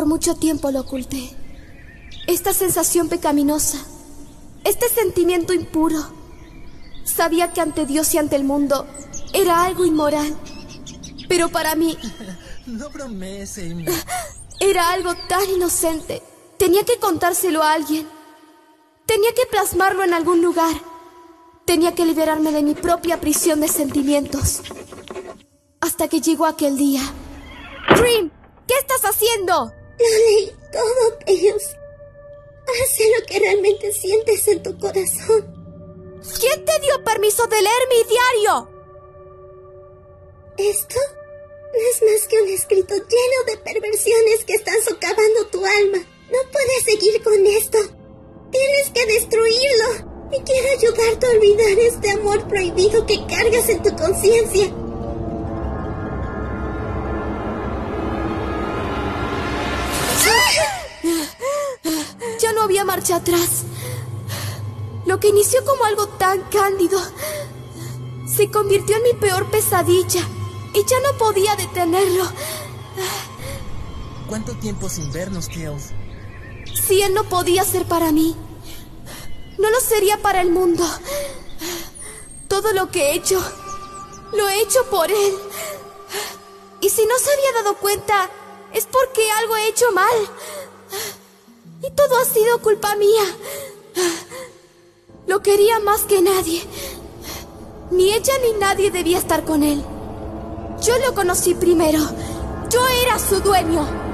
Por mucho tiempo lo oculté. Esta sensación pecaminosa, este sentimiento impuro. Sabía que ante Dios y ante el mundo era algo inmoral. Pero para mí... No bromees, Amy. Era algo tan inocente. Tenía que contárselo a alguien. Tenía que plasmarlo en algún lugar. Tenía que liberarme de mi propia prisión de sentimientos. Hasta que llegó aquel día. ¡Dream! ¿Qué estás haciendo? Lo leí todo, Tails. Haz lo que realmente sientes en tu corazón. ¿Quién te dio permiso de leer mi diario? Esto no es más que un escrito lleno de perversiones que están socavando tu alma. No puedes seguir con esto. Tienes que destruirlo. Y quiero ayudarte a olvidar este amor prohibido que cargas en tu conciencia. Ya no había marcha atrás. Lo que inició como algo tan cándido se convirtió en mi peor pesadilla y ya no podía detenerlo. ¿Cuánto tiempo sin vernos, Tails? Si él no podía ser para mí, no lo sería para el mundo. Todo lo que he hecho, lo he hecho por él. Y si no se había dado cuenta, es porque algo he hecho mal. Y todo ha sido culpa mía. Lo quería más que nadie. Ni ella ni nadie debía estar con él. Yo lo conocí primero. Yo era su dueño.